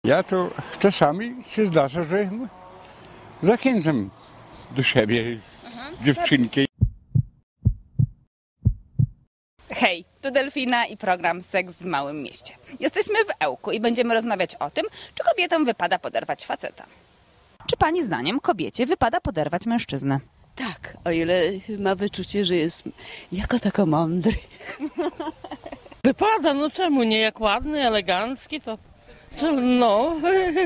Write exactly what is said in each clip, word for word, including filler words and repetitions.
Ja to czasami się zdarza, że zachęcam do siebie mhm. dziewczynki. Hej, tu Delfina i program Seks w Małym Mieście. Jesteśmy w Ełku i będziemy rozmawiać o tym, czy kobietom wypada poderwać faceta. Czy pani zdaniem kobiecie wypada poderwać mężczyznę? Tak, o ile ma wyczucie, że jest jako tako mądry. Wypada, no czemu nie? Jak ładny, elegancki, to... to no...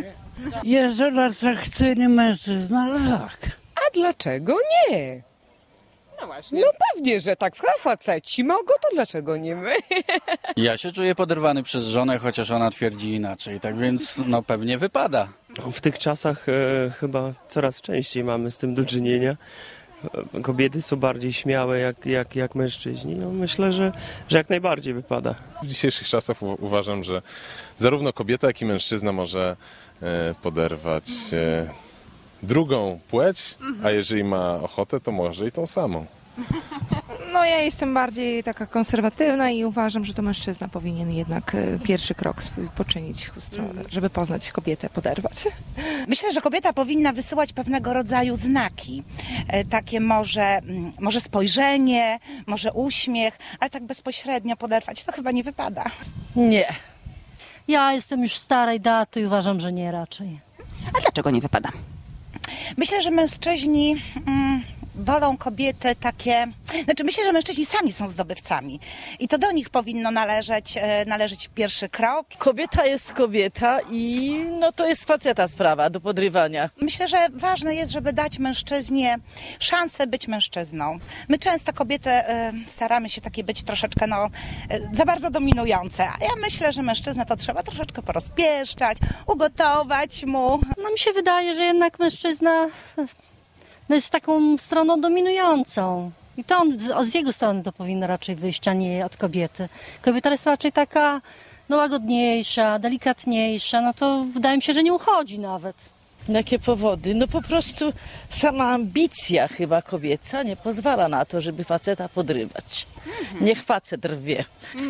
Jeżeli atrakcyjny mężczyzna, tak. A dlaczego nie? No właśnie. No pewnie, że tak. Skoro faceci mogą, to dlaczego nie my? Ja się czuję poderwany przez żonę, chociaż ona twierdzi inaczej, tak więc no pewnie wypada. W tych czasach e, chyba coraz częściej mamy z tym do czynienia. E, kobiety są bardziej śmiałe jak, jak, jak mężczyźni. No, myślę, że, że jak najbardziej wypada. W dzisiejszych czasach u- uważam, że zarówno kobieta, jak i mężczyzna może e, poderwać e, drugą płeć, a jeżeli ma ochotę, to może i tą samą. No ja jestem bardziej taka konserwatywna i uważam, że to mężczyzna powinien jednak pierwszy krok swój poczynić w stronę, żeby poznać kobietę, poderwać. Myślę, że kobieta powinna wysyłać pewnego rodzaju znaki. Takie może, może spojrzenie, może uśmiech, ale tak bezpośrednio poderwać to chyba nie wypada. Nie. Ja jestem już starej daty i uważam, że nie raczej. A dlaczego nie wypada? Myślę, że mężczyźni mm, wolą kobiety takie... Znaczy myślę, że mężczyźni sami są zdobywcami i to do nich powinno należeć, e, należeć pierwszy krok. Kobieta jest kobieta i no to jest faceta sprawa do podrywania. Myślę, że ważne jest, żeby dać mężczyźnie szansę być mężczyzną. My często kobiety e, staramy się takie być troszeczkę no, e, za bardzo dominujące, a ja myślę, że mężczyznę to trzeba troszeczkę porozpieszczać, ugotować mu. No mi się wydaje, że jednak mężczyzna no, jest taką stroną dominującą. I to on, z, z jego strony to powinno raczej wyjść, a nie od kobiety. Kobieta jest raczej taka no, łagodniejsza, delikatniejsza, no to wydaje mi się, że nie uchodzi nawet. Jakie powody? No po prostu sama ambicja chyba kobieca nie pozwala na to, żeby faceta podrywać. Mhm. Niech facet rwie.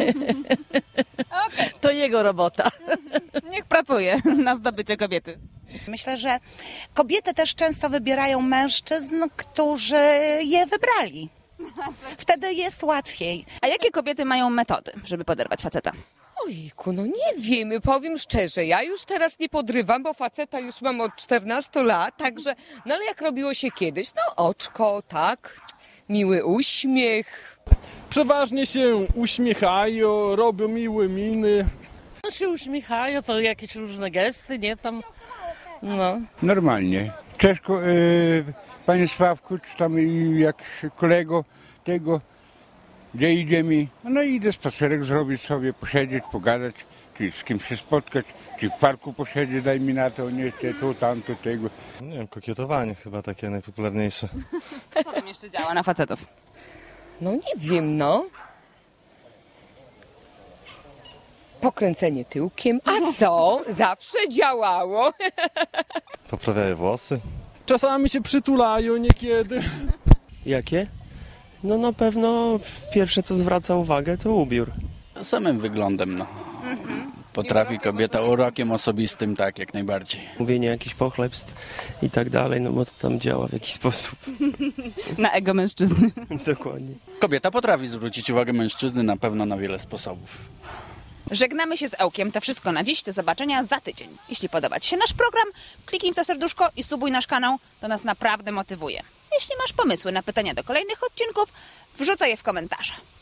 Okay. To jego robota. Niech pracuje na zdobycie kobiety. Myślę, że kobiety też często wybierają mężczyzn, którzy je wybrali. Wtedy jest łatwiej. A jakie kobiety mają metody, żeby poderwać faceta? Ojku, no nie wiemy, powiem szczerze, ja już teraz nie podrywam, bo faceta już mam od czternastu lat, także, no ale jak robiło się kiedyś, no oczko, tak, miły uśmiech. Przeważnie się uśmiechają, robią miłe miny. No się uśmiechają, to jakieś różne gesty, nie tam, no. Normalnie. Cześć, e, panie Sławku, czy tam jak kolego tego, gdzie idziemy. No i idę spacerek zrobić sobie, posiedzieć, pogadać, czy z kimś się spotkać, czy w parku posiedzieć, daj mi na to, nie chcę, tu, tamto, tego. Nie wiem, kokietowanie chyba takie najpopularniejsze. Co tam jeszcze działa na facetów? No nie wiem, no. Pokręcenie tyłkiem, a co? Zawsze działało. Poprawiają włosy. Czasami się przytulają niekiedy. Jakie? No na pewno pierwsze, co zwraca uwagę, to ubiór. Samym wyglądem, no. Potrafi kobieta urokiem osobistym, tak, jak najbardziej. Mówienie jakichś pochlebstw i tak dalej, no bo to tam działa w jakiś sposób. Na ego mężczyzny. Dokładnie. Kobieta potrafi zwrócić uwagę mężczyzny na pewno na wiele sposobów. Żegnamy się z Ełkiem. To wszystko na dziś. Do zobaczenia za tydzień. Jeśli podoba Ci się nasz program, kliknij w to serduszko i subuj nasz kanał. To nas naprawdę motywuje. Jeśli masz pomysły na pytania do kolejnych odcinków, wrzucaj je w komentarze.